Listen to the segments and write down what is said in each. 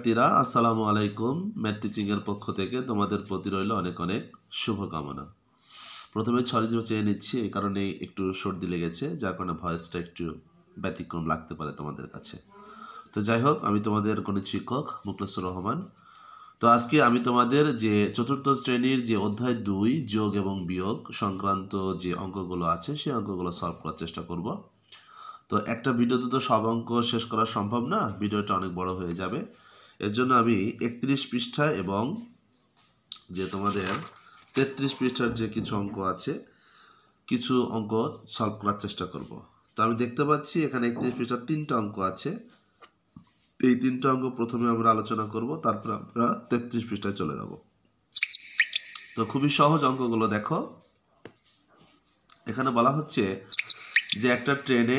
শিক্ষার্থীরা আসসালামু আলাইকুম। ম্যাথ টিচিং এর পক্ষ থেকে তোমাদের প্রতি রইল অনেক অনেক শুভকামনা। প্রথমে সরি চেয়ে নিচ্ছি, এই কারণে একটু সর্দি লেগেছে, যার কারণে ভয়েসটা একটু ব্যতিক্রম লাগতে পারে তোমাদের কাছে। তো যাই হোক, আমি তোমাদের গণিত শিক্ষক মুখলেসুর রহমান। তো আজকে আমি তোমাদের যে চতুর্থ শ্রেণীর যে অধ্যায় 2 যোগ এবং বিয়োগ সংক্রান্ত যে অঙ্কগুলো আছে সেই অঙ্কগুলো সলভ করার চেষ্টা করব। তো একটা ভিডিওতে তো সব অঙ্ক শেষ করা সম্ভব না, ভিডিওটা অনেক বড় হয়ে যাবে। এর জন্য আমি 31 পৃষ্ঠায় এবং যে তোমাদের 33 পৃষ্ঠার যে কিছু অঙ্ক আছে, কিছু অঙ্ক সলভ করার চেষ্টা করব। তো আমি দেখতে পাচ্ছি এখানে 31 পৃষ্ঠার 3টা অঙ্ক আছে। এই 3টা অঙ্ক প্রথমে আমরা আলোচনা করব, তারপর আমরা 33 পৃষ্ঠায় চলে যাব। তো খুবই সহজ অঙ্কগুলো দেখো। এখানে বলা হচ্ছে যে একটা ট্রেনে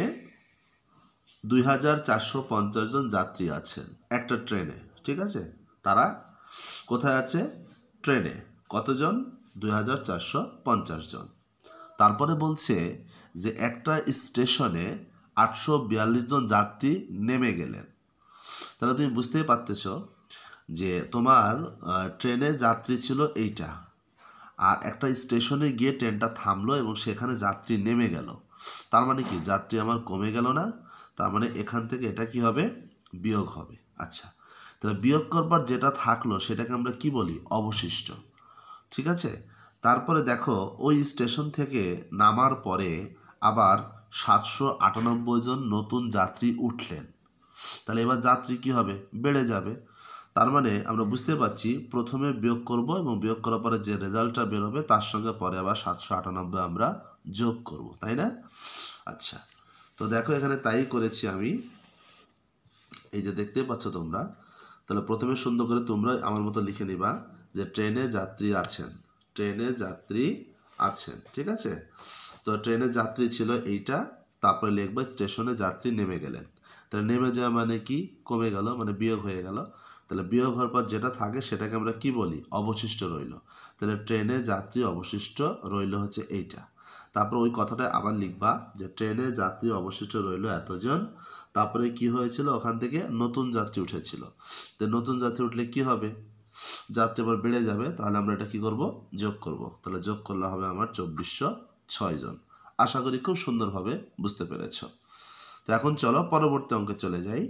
2450 জন যাত্রী আছেন একটা ট্রেনে, ঠিক আছে? তারা কোথায় আছে? ট্রেনে। কতজন? 2450 জন। তারপরে বলছে যে একটা স্টেশনে 842 জন যাত্রী নেমে গেলেন। তাহলে তুমি বুঝতেই পারতেছ যে তোমার ট্রেনে যাত্রী ছিল এইটা, আর একটা স্টেশনে গিয়ে ট্রেনটা থামলো এবং সেখানে যাত্রী নেমে গেল। তার মানে কি? যাত্রী আমার কমে গেল না? তার মানে এখান থেকে এটা কি হবে? বিয়োগ হবে। আচ্ছা, তাহলে বিয়োগ করবার যেটা থাকলো সেটাকে আমরা কি বলি? অবশিষ্ট। ঠিক আছে? তারপরে দেখো ওই স্টেশন থেকে নামার পরে আবার 798 জন নতুন যাত্রী উঠলেন। তাহলে এবার যাত্রী কি হবে? বেড়ে যাবে। তার মানে আমরা বুঝতে পারছি প্রথমে বিয়োগ করব এবং বিয়োগ করার পরে যে রেজাল্টটা বেরোবে তার সঙ্গে পরে আবার 798 আমরা যোগ করব, তাই না? আচ্ছা, তো দেখো এখানে তাই করেছি আমি। এই যে দেখতে পাচ্ছ তোমরা, তাহলে প্রথমে সুন্দর করে তোমরা আমার মতো লিখে নিবা যে ট্রেনে যাত্রী আছেন, ট্রেনে যাত্রী আছেন, ঠিক আছে? তো ট্রেনে যাত্রী ছিল এইটা, তারপরে লিখবা স্টেশনে যাত্রী নেমে গেলেন। তাহলে নেমে যাওয়া মানে কি? কমে গেল, মানে বিয়োগ হয়ে গেল। তাহলে বিয়োগ হওয়ার পর যেটা থাকে সেটাকে আমরা কি বলি? অবশিষ্ট রইল। তাহলে ট্রেনে যাত্রী অবশিষ্ট রইল হচ্ছে এইটা। তারপর ওই কথাটা আবার লিখবা যে ট্রেনে যাত্রী অবশিষ্ট রইল এতজন। তারপরে কি হয়েছিল? ওখান থেকে নতুন যাত্রী উঠেছিল। তো নতুন যাত্রী উঠলে কি হবে? যাত্রী আবার বেড়ে যাবে। তাহলে আমরা এটা কি করব? যোগ করব। তাহলে যোগ করলে হবে আমার 2406 জন। আশা করি খুব সুন্দরভাবে বুঝতে পেরেছ। তো এখন চলো পরবর্তী অঙ্কে চলে যাই।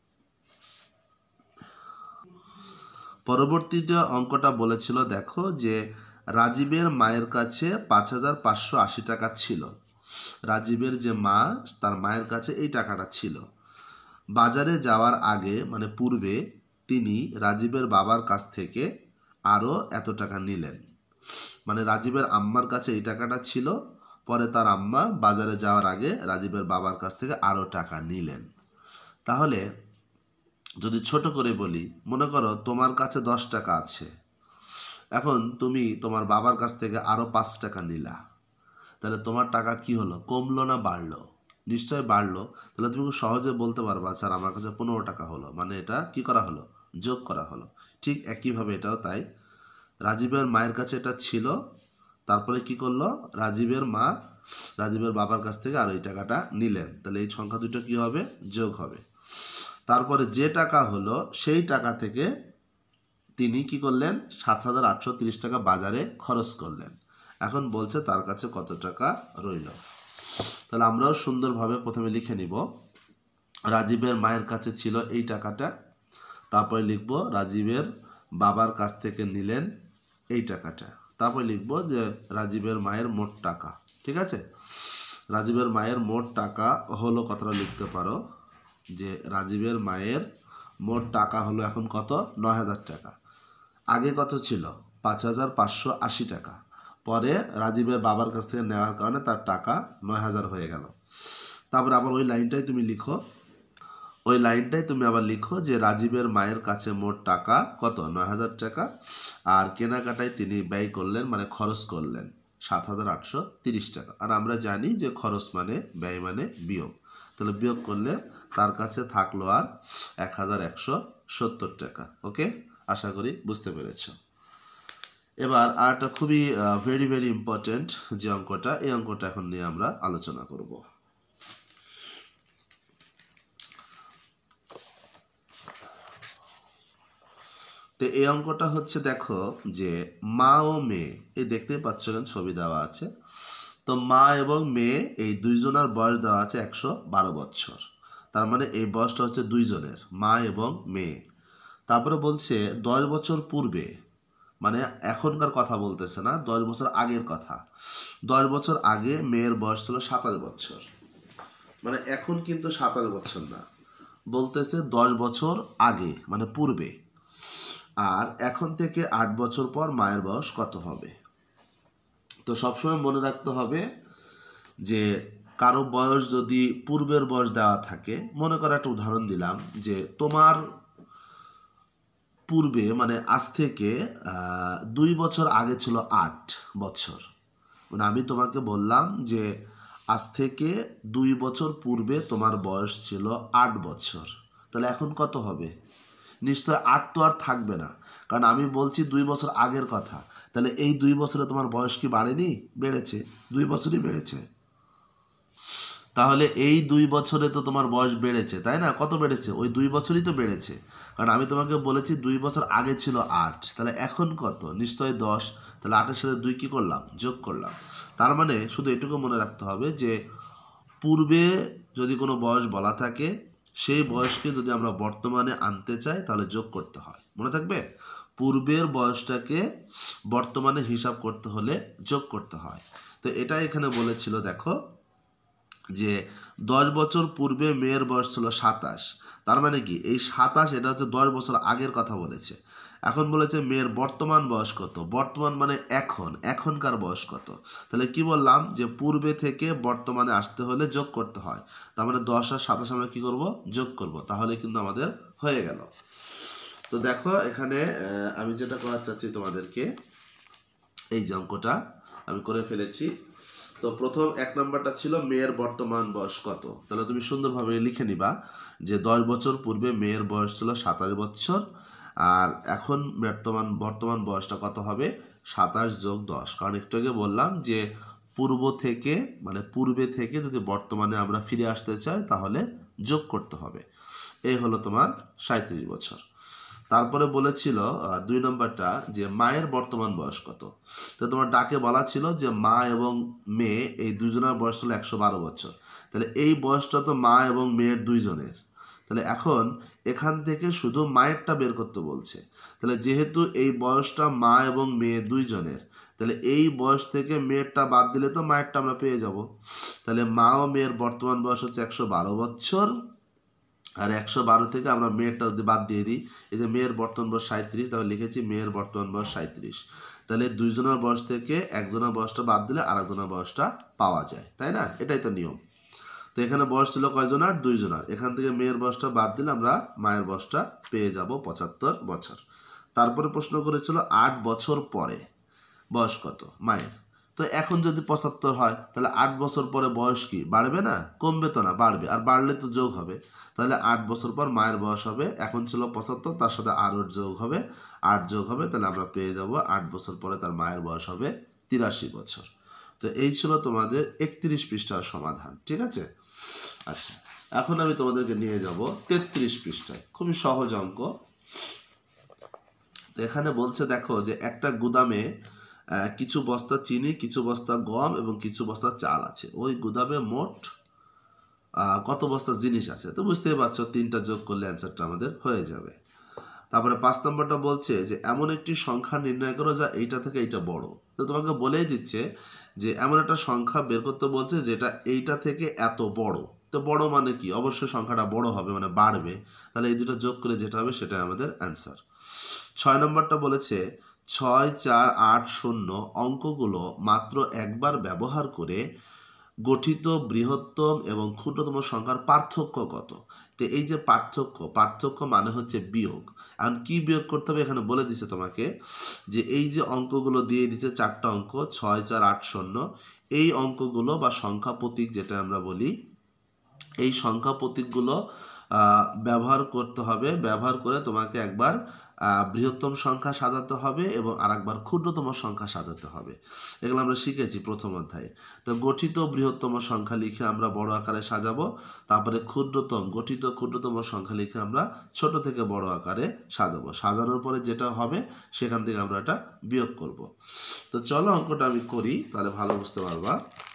পরবর্তীতে অঙ্কটা বলেছিল, দেখো যে রাজীবের মায়ের কাছে 5580 টাকা ছিল। রাজীবের যে মা, তার মায়ের কাছে এই টাকাটা ছিল। বাজারে যাওয়ার আগে মানে পূর্বে তিনি রাজীবের বাবার কাছ থেকে আরও এত টাকা নিলেন। মানে রাজীবের আম্মার কাছে এই টাকাটা ছিল, পরে তার আম্মা বাজারে যাওয়ার আগে রাজীবের বাবার কাছ থেকে আরও টাকা নিলেন। তাহলে যদি ছোট করে বলি, মনে করো তোমার কাছে 10 টাকা আছে, এখন তুমি তোমার বাবার কাছ থেকে আরও 5 টাকা নিলা। তাহলে তোমার টাকা কি হলো? কমলো না বাড়লো? নিশ্চয় বাড়লো। তাহলে তুমি খুব সহজে বলতে পারবা স্যার আমার কাছে 15 টাকা হলো, মানে এটা কি করা হলো? যোগ করা হলো। ঠিক একইভাবে এটাও তাই। রাজীবের মায়ের কাছে এটা ছিল, তারপরে কি করলো? রাজীবের মা রাজীবের বাবার কাছ থেকে আর এই টাকাটা নিলেন। তাহলে এই সংখ্যা দুটো কি হবে? যোগ হবে। তারপরে যে টাকা হলো সেই টাকা থেকে তিনি কি করলেন? 7830 টাকা বাজারে খরচ করলেন। এখন বলছে তার কাছে কত টাকা রইল। তাহলে আমরাও সুন্দরভাবে প্রথমে লিখে নিব রাজীবের মায়ের কাছে ছিল এই টাকাটা, তারপরে লিখব রাজীবের বাবার কাছ থেকে নিলেন এই টাকাটা, তারপরে লিখব যে রাজীবের মায়ের মোট টাকা। ঠিক আছে? রাজীবের মায়ের মোট টাকা হলো, কথাটা লিখতে পারো যে রাজীবের মায়ের মোট টাকা হলো এখন কত? 9000 টাকা। আগে কত ছিল? 5580 টাকা। পরে রাজীবের বাবার কাছ থেকে নেওয়ার কারণে তার টাকা 9000 হয়ে গেল। তারপরে আবার ওই লাইনটাই তুমি লিখো, ওই লাইনটাই তুমি আবার লিখো যে রাজীবের মায়ের কাছে মোট টাকা কত? 9000 টাকা। আর কেনাকাটায় তিনি ব্যয় করলেন মানে খরচ করলেন 7830 টাকা। আর আমরা জানি যে খরচ মানে ব্যয় মানে বিয়োগ। তাহলে বিয়োগ করলে তার কাছে থাকলো আর 1170 টাকা। ওকে, আশা করি বুঝতে পেরেছ। এবার আর একটা খুবই ভেরি ভেরি ইম্পর্টেন্ট যে অঙ্কটা, এই অঙ্কটা এখন নিয়ে আমরা আলোচনা করব। তো এই অঙ্কটা হচ্ছে দেখো যে মা ও মেয়ে, এই দেখতেই পাচ্ছ ছবি দেওয়া আছে। তো মা এবং মেয়ে এই দুইজনের বয়স দেওয়া আছে 112 বছর। তার মানে এই বয়সটা হচ্ছে দুইজনের, মা এবং মেয়ে। তারপরে বলছে 10 বছর পূর্বে, মানে এখনকার কথা বলতেছে না, 10 বছর আগের কথা। 10 বছর আগে মেয়ের বয়স ছিল 27 বছর, মানে এখন কিন্তু 27 বছর না, বলতেছে 10 বছর আগে মানে পূর্বে। আর এখন থেকে 8 বছর পর মায়ের বয়স কত হবে। তো সবসময় মনে রাখতে হবে যে কারো বয়স যদি পূর্বের বয়স দেওয়া থাকে, মনে করো একটা উদাহরণ দিলাম যে তোমার পূর্বে মানে আজ থেকে 2 বছর আগে ছিল 8 বছর, মানে আমি তোমাকে বললাম যে আজ থেকে 2 বছর পূর্বে তোমার বয়স ছিল 8 বছর, তাহলে এখন কত হবে? নিশ্চয় 8 তো আর থাকবে না, কারণ আমি বলছি 2 বছর আগের কথা। তাহলে এই 2 বছরে তোমার বয়স কি বাড়েনি? বেড়েছে, 2 বছরই বেড়েছে। তাহলে এই 2 বছরে তো তোমার বয়স বেড়েছে, তাই না? কত বেড়েছে? ওই 2 বছরই তো বেড়েছে, কারণ আমি তোমাকে বলেছি 2 বছর আগে ছিল 8, তাহলে এখন কত? নিশ্চয়ই 10। তাহলে 8-এর সাথে 2 কি করলাম? যোগ করলাম। তার মানে শুধু এটুকু মনে রাখতে হবে যে পূর্বে যদি কোনো বয়স বলা থাকে, সেই বয়সকে যদি আমরা বর্তমানে আনতে চাই তাহলে যোগ করতে হয়। মনে থাকবে? পূর্বের বয়সটাকে বর্তমানে হিসাব করতে হলে যোগ করতে হয়। তো এটা এখানে বলেছিল দেখো যে 10 বছর পূর্বে মেয়ের বয়স ছিল 27। তার মানে কি এই 27 এটা হচ্ছে 10 বছর আগের কথা বলেছে। এখন বলেছে মেয়ের বর্তমান বয়স কত। বর্তমান মানে এখনকার বয়স কত। তাহলে কি বললাম যে পূর্বে থেকে বর্তমানে আসতে হলে যোগ করতে হয়। তার মানে 10 আর 27 আমরা কি করব? যোগ করব। তাহলে কিন্তু আমাদের হয়ে গেল। তো দেখো এখানে আমি যেটা করার চাচ্ছি তোমাদেরকে, এই যে অঙ্কটা আমি করে ফেলেছি। তো প্রথম 1 নম্বরটা ছিল মেয়ের বর্তমান বয়স কত। তাহলে তুমি সুন্দরভাবে লিখে নিবা যে 10 বছর পূর্বে মেয়ের বয়স ছিল 27 বছর, আর এখন বর্তমান বয়সটা কত হবে? 27 যোগ 10। কারণ একটু আগে বললাম যে পূর্বে থেকে যদি বর্তমানে আমরা ফিরে আসতে চাই তাহলে যোগ করতে হবে। এই হলো তোমার 37 বছর। তারপরে বলেছিল 2 নম্বরটা যে মায়ের বর্তমান বয়স কত। তো তোমার ডাকে বলা ছিল যে মা এবং মেয়ে এই দুজনের বয়স হলো 112 বছর। তাহলে এই বয়সটা তো মা এবং মেয়ের দুইজনের। তাহলে এখন এখান থেকে শুধু মায়েরটা বের করতে বলছে। তাহলে যেহেতু এই বয়সটা মা এবং মেয়ে দুইজনের, তাহলে এই বয়স থেকে মেয়েরটা বাদ দিলে তো মায়েরটা আমরা পেয়ে যাব। তাহলে মা ও মেয়ের বর্তমান বয়স হচ্ছে 112 বছর, আর 112 থেকে আমরা মেয়েরটা যদি বাদ দিয়ে দিই, এই যে মেয়ের বর্তমান বয়স 37, তাহলে লিখেছি মেয়ের বর্তমান বয়স 37। তাহলে দুইজনের বয়স থেকে একজনের বয়সটা বাদ দিলে আরেকজনের বয়সটা পাওয়া যায়, তাই না? এটাই তো নিয়ম। তো এখানে বয়স ছিল কয়জনের? দুইজনের। এখান থেকে মেয়ের বয়সটা বাদ দিলে আমরা মায়ের বয়সটা পেয়ে যাব 75 বছর। তারপরে প্রশ্ন করেছিল 8 বছর পরে বয়স কত মায়ের। তো এখন যদি 75 হয় তাহলে 8 বছর পরে বয়স কি বাড়বে না? কমবে তো না, বাড়বে। আর বাড়লে তো যোগ হবে। তাহলে 8 বছর পর মায়ের বয়স হবে, এখন ছিল 75, তার সাথে আরও যোগ হবে, 8 যোগ হবে, তাহলে আমরা পেয়ে যাব 8 বছর পরে তার মায়ের বয়স হবে 83 বছর। তো এই ছিল তোমাদের 31 পৃষ্ঠার সমাধান। ঠিক আছে? আচ্ছা, এখন আমি তোমাদেরকে নিয়ে যাব 33 পৃষ্ঠায়। খুবই সহজ অঙ্ক। তো এখানে বলছে দেখো যে একটা গুদামে কিছু বস্তা চিনি, কিছু বস্তা গম এবং কিছু বস্তা চাল আছে। ওই গুদামে মোট কত বস্তা জিনিস আছে। তো বুঝতেই পারছো 3টা যোগ করলে অ্যান্সারটা আমাদের হয়ে যাবে। তারপরে 5 নম্বরটা বলছে যে এমন একটি সংখ্যা নির্ণয় করো যা এইটা থেকে এইটা বড়। তো তোমাকে বলেই দিচ্ছে যে এমন একটা সংখ্যা বের করতে বলছে যেটা এইটা থেকে এত বড়। তো বড় মানে কি? অবশ্যই সংখ্যাটা বড় হবে, মানে বাড়বে। তাহলে এই দুটো যোগ করে যেটা হবে সেটাই আমাদের অ্যান্সার। 6 নম্বরটা বলেছে 6, 4, 8, 0 অঙ্কগুলো মাত্র একবার ব্যবহার করে গঠিত বৃহত্তম এবং ক্ষুদ্রতম সংখ্যার পার্থক্য কত। তো এই যে পার্থক্য মানে হচ্ছে বিয়োগ। এখন কি বিয়োগ করতে হবে এখানে বলে দিছে তোমাকে, যে এই যে অঙ্কগুলো দিয়ে দিচ্ছে 4টা অঙ্ক 6, 4, 8, 0, এই অঙ্কগুলো বা সংখ্যা প্রতীক যেটা আমরা বলি, এই সংখ্যা প্রতীকগুলো ব্যবহার করতে হবে। ব্যবহার করে তোমাকে একবার বৃহত্তম সংখ্যা সাজাতে হবে এবং আরেকবার ক্ষুদ্রতম সংখ্যা সাজাতে হবে। এগুলো আমরা শিখেছি প্রথম অধ্যায়ে। তো গঠিত বৃহত্তম সংখ্যা লিখে আমরা বড় আকারে সাজাবো, তারপরে গঠিত ক্ষুদ্রতম সংখ্যা লিখে আমরা ছোট থেকে বড় আকারে সাজাবো। সাজানোর পরে যেটা হবে সেখান থেকে আমরা এটা বিয়োগ করব। তো চলো অঙ্কটা আমি করি, তাহলে ভালো বুঝতে পারবা।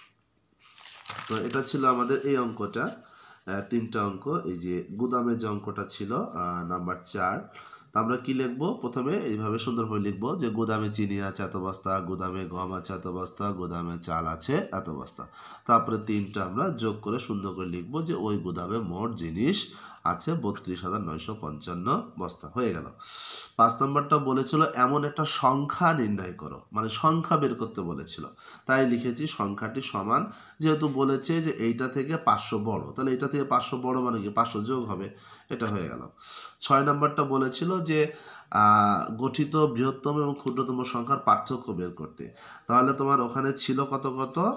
তো এটা ছিল আমাদের এই অঙ্কটা, 3টা অঙ্ক। এই যে গুদামে যে অঙ্কটা ছিল নাম্বার 4, তো আমরা কি লিখবো? প্রথমে এইভাবে সুন্দরভাবে লিখবো যে গুদামে চিনি আছে এত বস্তা, গুদামে গম আছে এত বস্তা, গুদামে চাল আছে এত বস্তা। তারপরে 3টা আমরা যোগ করে সুন্দর করে লিখবো যে ওই গুদামে মোট জিনিস আছে 32,955 বস্তা। হয়ে গেল। 5 নম্বরটা বলেছিল এমন একটা সংখ্যা নির্ণয় করো, মানে সংখ্যা বের করতে বলেছিল, তাই লিখেছি সংখ্যাটি সমান, যেহেতু বলেছে যে এইটা থেকে 500 বড়, তাহলে এইটা থেকে 500 বড় মানে কি 500 যোগ হবে, এটা হয়ে গেল। 6 নম্বরটা বলেছিল যে গঠিত বৃহত্তম এবং ক্ষুদ্রতম সংখ্যার পার্থক্য বের করতে, তাহলে তোমার ওখানে ছিল কত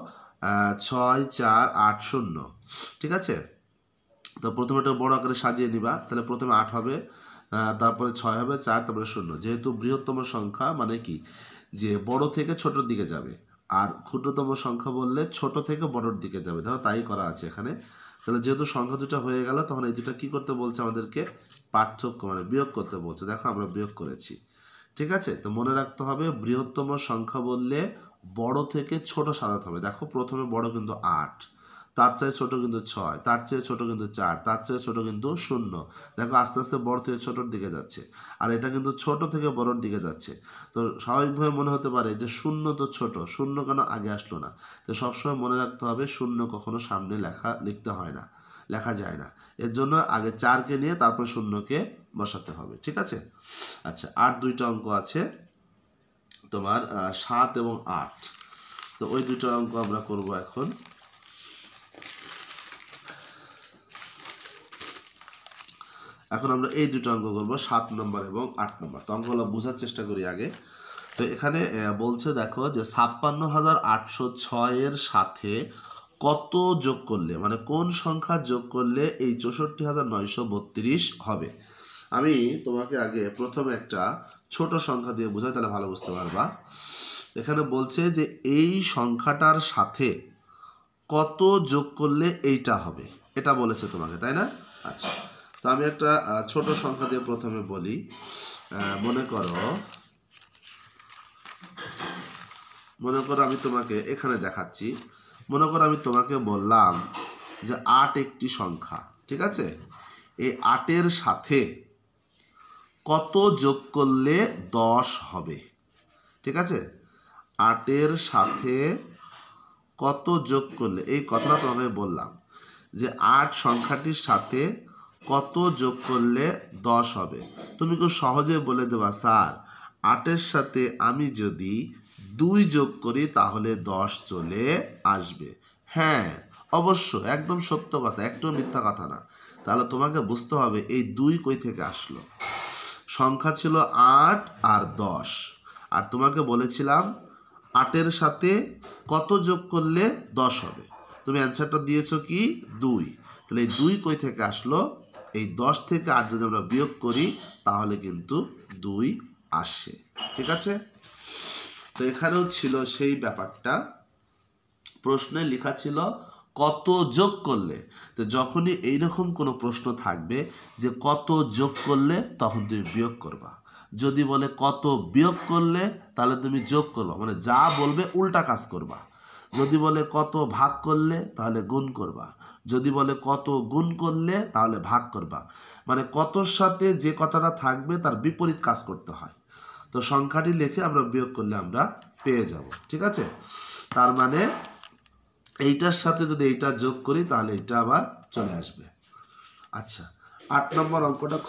6, 4, 8, 0, ঠিক আছে। তো প্রথমে এটা বড় আকারে সাজিয়ে নিবা, তাহলে প্রথমে 8 হবে, তারপরে 6 হবে, 4, তারপরে 0। যেহেতু বৃহত্তম সংখ্যা মানে কি যে বড় থেকে ছোটোর দিকে যাবে, আর ক্ষুদ্রতম সংখ্যা বললে ছোট থেকে বড়র দিকে যাবে, ধরো তাই করা আছে এখানে। তাহলে যেহেতু সংখ্যা দুটা হয়ে গেল, তখন এই দুটা কি করতে বলছে আমাদেরকে? পার্থক্য মানে বিয়োগ করতে বলছে। দেখো আমরা বিয়োগ করেছি, ঠিক আছে। তো মনে রাখতে হবে বৃহত্তম সংখ্যা বললে বড় থেকে ছোট সাজাতে হবে। দেখো প্রথমে বড় কিন্তু 8, তার চেয়ে ছোট কিন্তু 6, তার চেয়ে ছোট কিন্তু 4, তার চেয়ে ছোট কিন্তু 0। দেখো আস্তে আস্তে বড় থেকে ছোটোর দিকে যাচ্ছে, আর এটা কিন্তু ছোট থেকে বড়র দিকে যাচ্ছে। তো স্বাভাবিকভাবে মনে হতে পারে যে 0 তো ছোট, 0 কেন আগে আসলো না? তো সবসময় মনে রাখতে হবে 0 কখনো সামনে লিখতে হয় না, লেখা যায় না। এর জন্য আগে 4কে নিয়ে তারপর 0কে বসাতে হবে, ঠিক আছে। আচ্ছা, 8 2টা অঙ্ক আছে তোমার, 7 এবং 8। তো ওই 2টা অঙ্ক আমরা করব এখন। এখন আমরা এই 2টা অঙ্ক করবো, 7 নম্বর এবং 8 নম্বর। তো অঙ্কগুলো বোঝার চেষ্টা করি আগে। তো এখানে বলছে দেখো যে 56,806 এর সাথে কত যোগ করলে, মানে কোন সংখ্যা যোগ করলে এই 64,932 হবে। আমি তোমাকে আগে প্রথমে একটা ছোট সংখ্যা দিয়ে বোঝাই, তাহলে ভালো বুঝতে পারবা। এখানে বলছে যে এই সংখ্যাটার সাথে কত যোগ করলে এইটা হবে, এটা বলেছে তোমাকে, তাই না? আচ্ছা, তো আমি একটা ছোট সংখ্যা দিয়ে প্রথমে বলি। মনে করো আমি তোমাকে এখানে দেখাচ্ছি। মনে করো আমি তোমাকে বললাম যে 8 একটি সংখ্যা, ঠিক আছে। এই 8-এর সাথে কত যোগ করলে 10 হবে, ঠিক আছে। 8-এর সাথে কত যোগ করলে, এই কথাটা তোমাকে বললাম যে 8 সংখ্যাটির সাথে কত যোগ করলে 10 হবে। তুমি খুব সহজে বলে দেবা, স্যার 8-এর সাথে আমি যদি 2 যোগ করি তাহলে 10 চলে আসবে। হ্যাঁ, অবশ্য একদম সত্য কথা, একটু মিথ্যা কথা না। তাহলে তোমাকে বুঝতে হবে এই 2 কই থেকে আসলো। সংখ্যা ছিল 8 আর 10, আর তোমাকে বলেছিলাম 8-এর সাথে কত যোগ করলে 10 হবে। তুমি অ্যান্সারটা দিয়েছো কি 2, তাহলে এই 2 কই থেকে আসলো? এই 10 থেকে 8 যদি আমরা বিয়োগ করি তাহলে কিন্তু 2 আসে, ঠিক আছে। তো এখানেও ছিল সেই ব্যাপারটা, প্রশ্নে লেখা ছিল কত যোগ করলে। তো যখনই এইরকম কোনো প্রশ্ন থাকবে যে কত যোগ করলে, তখন তুমি বিয়োগ করবা। যদি বলে কত বিয়োগ করলে, তাহলে তুমি যোগ করবা, মানে যা বলবে উল্টা কাজ করবা। যদি বলে কত ভাগ করলে, তাহলে গুণ করবা। যদি বলে কত গুণ করলে, তাহলে ভাগ করবা। মানে কতর সাথে যে কথাটা থাকবে তার বিপরীত কাজ করতে হয়। তো সংখ্যাটি লিখে আমরা বিয়োগ করলে আমরা পেয়ে যাব, ঠিক আছে। তার মানে এইটার সাথে যদি এইটা যোগ করি তাহলে এইটা আবার চলে আসবে। আচ্ছা, 8 নম্বর অঙ্কটা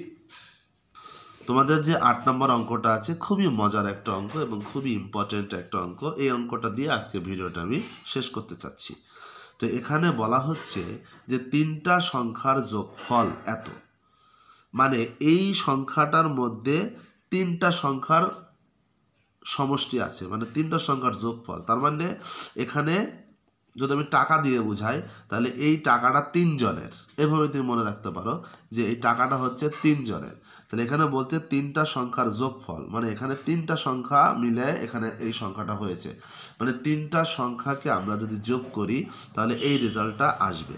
তোমাদের যে 8 নম্বর অঙ্কটা আছে খুবই মজার একটা অঙ্ক এবং খুবই ইম্পর্টেন্ট একটা অঙ্ক। এই অঙ্কটা দিয়ে আজকে ভিডিওটা আমি শেষ করতে চাচ্ছি। তো এখানে বলা হচ্ছে যে 3টা সংখ্যার যোগফল এত, মানে এই সংখ্যাটার মধ্যে 3টা সংখ্যার সমষ্টি আছে, মানে 3টা সংখ্যার যোগফল। তার মানে এখানে যদি আমি টাকা দিয়ে বুঝাই তাহলে এই টাকাটা 3 জনের, এভাবে তুমি মনে রাখতে পারো যে এই টাকাটা হচ্ছে 3 জনের। তাহলে এখানে বলতে 3টা সংখ্যার যোগফল, মানে এখানে 3টা সংখ্যা মিলে এখানে এই সংখ্যাটা হয়েছে, মানে 3টা সংখ্যাকে আমরা যদি যোগ করি তাহলে এই রেজাল্টটা আসবে।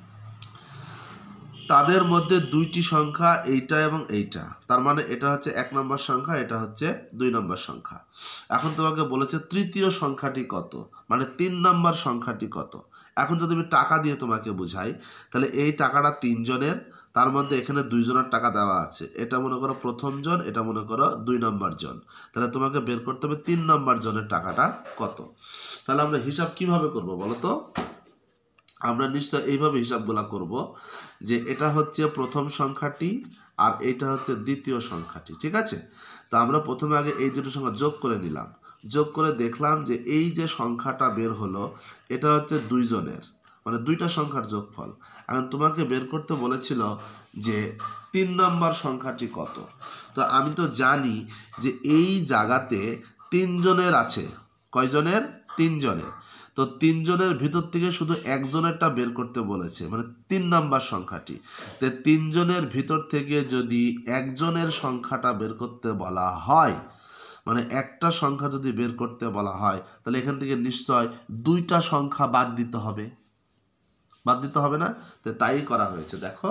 তাদের মধ্যে 2টি সংখ্যা এইটা এবং এইটা, তার মানে এটা হচ্ছে 1 নম্বর সংখ্যা, এটা হচ্ছে 2 নম্বর সংখ্যা। এখন তোমাকে বলেছে তৃতীয় সংখ্যাটি কত, মানে 3 নম্বর সংখ্যাটি কত। এখন যদি আমি টাকা দিয়ে তোমাকে বুঝাই তাহলে এই টাকাটা 3 জনের, তার মধ্যে এখানে 2 জনের টাকা দেওয়া আছে, এটা মনে করো প্রথম জন, এটা মনে করো 2 নম্বর জন। তাহলে তোমাকে বের করতে হবে 3 নম্বর জনের টাকাটা কত। তাহলে আমরা হিসাব কিভাবে করব বলো তো? আমরা নিশ্চয় এইভাবে হিসাবগুলা করব যে এটা হচ্ছে প্রথম সংখ্যাটি আর এটা হচ্ছে দ্বিতীয় সংখ্যাটি, ঠিক আছে? তো আমরা প্রথমে আগে এই দুটো সংখ্যা যোগ করে নিলাম, যোগ করে দেখলাম যে এই যে সংখ্যাটা বের হলো এটা হচ্ছে 2 জনের, মানে 2টা সংখ্যার যোগফল। এখন তোমাকে বের করতে বলেছিল যে 3 নম্বর সংখ্যাটি কত। তো আমি তো জানি যে এই জায়গাতে 3 জনের আছে, কয়জনের? 3 জনের। তো 3 জনের ভিতর থেকে শুধু একজনেরটা বের করতে বলেছে, মানে 3 নাম্বার সংখ্যাটি। তো 3 জনের ভিতর থেকে যদি একজনের সংখ্যাটা বের করতে বলা হয়, মানে একটা সংখ্যা যদি বের করতে বলা হয় তাহলে এখান থেকে নিশ্চয় 2টা সংখ্যা বাদ দিতে হবে, বাদ দিতে হবে না? তো তাই করা হয়েছে। দেখো,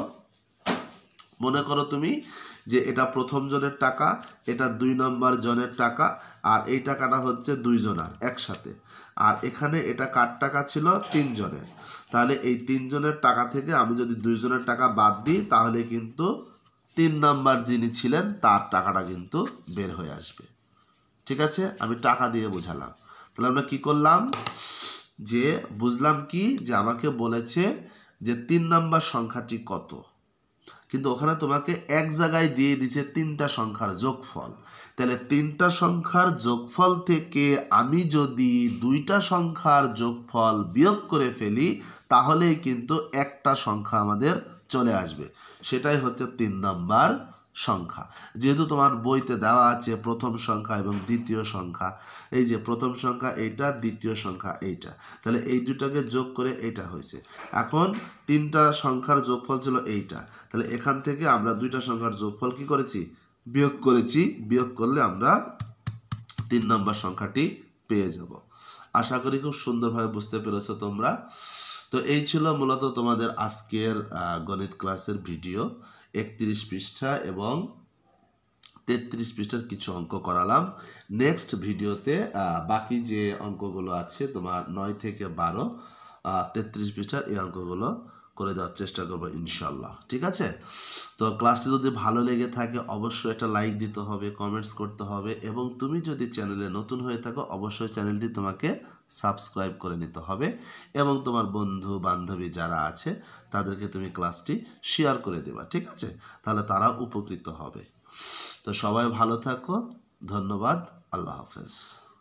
মনে করো তুমি যে এটা প্রথম জনের টাকা, এটা 2 নম্বর জনের টাকা, আর এই টাকাটা হচ্ছে 2 জনের একসাথে, আর এখানে এটা কার টাকা ছিল? 3 জনের। তাহলে এই 3 জনের টাকা থেকে আমি যদি 2 জনের টাকা বাদ দিই তাহলে কিন্তু 3 নাম্বার যিনি ছিলেন তার টাকাটা কিন্তু বের হয়ে আসবে, ঠিক আছে? আমি টাকা দিয়ে বোঝালাম। তাহলে আমরা কি করলাম যে বুঝলাম কি যে আমাকে বলেছে যে 3 নাম্বার সংখ্যাটি কত, কিন্তু ওখানে তোমাকে এক জায়গায় দিয়ে দিছে 3টা সংখ্যার যোগফল। তাহলে 3টা সংখ্যার যোগফল থেকে আমি যদি 2টা সংখ্যার যোগফল বিয়োগ করে ফেলি তাহলেই কিন্তু একটা সংখ্যা আমাদের চলে আসবে, সেটাই হচ্ছে 3 নাম্বার সংখ্যা। যেহেতু তোমার বইতে দেওয়া আছে প্রথম সংখ্যা এবং দ্বিতীয় সংখ্যা, এই যে প্রথম সংখ্যা এইটা, দ্বিতীয় সংখ্যা এইটা, তাহলে এই দুটাকে যোগ করে এইটা হয়েছে। এখন 3টা সংখ্যার যোগফল ছিল এইটা, তাহলে এখান থেকে আমরা 2টা সংখ্যার যোগফল কি করেছি? বিয়োগ করেছি। বিয়োগ করলে আমরা 3 নম্বর সংখ্যাটি পেয়ে যাব। আশা করি খুব সুন্দরভাবে বুঝতে পেরেছো তোমরা। তো এই ছিল মূলত তোমাদের আজকের গণিত ক্লাসের ভিডিও। 31 পৃষ্ঠা এবং 33 পৃষ্ঠার কিছু অঙ্ক করালাম। নেক্সট ভিডিওতে বাকি যে অঙ্কগুলো আছে তোমার 9 থেকে 12 33 পৃষ্ঠার এই অঙ্কগুলো করে দেওয়ার চেষ্টা করবো ইনশাল্লাহ, ঠিক আছে? তো ক্লাসটি যদি ভালো লেগে থাকে অবশ্যই একটা লাইক দিতে হবে, কমেন্টস করতে হবে, এবং তুমি যদি চ্যানেলে নতুন হয়ে থাকো অবশ্যই চ্যানেলটি তোমাকে সাবস্ক্রাইব করে নিতে হবে, এবং তোমার বন্ধু বান্ধবী যারা আছে তাদেরকে তুমি ক্লাসটি শেয়ার করে দেবা, ঠিক আছে? তাহলে তারা উপকৃত হবে। তো সবাই ভালো থাকো, ধন্যবাদ, আল্লাহ হাফেজ।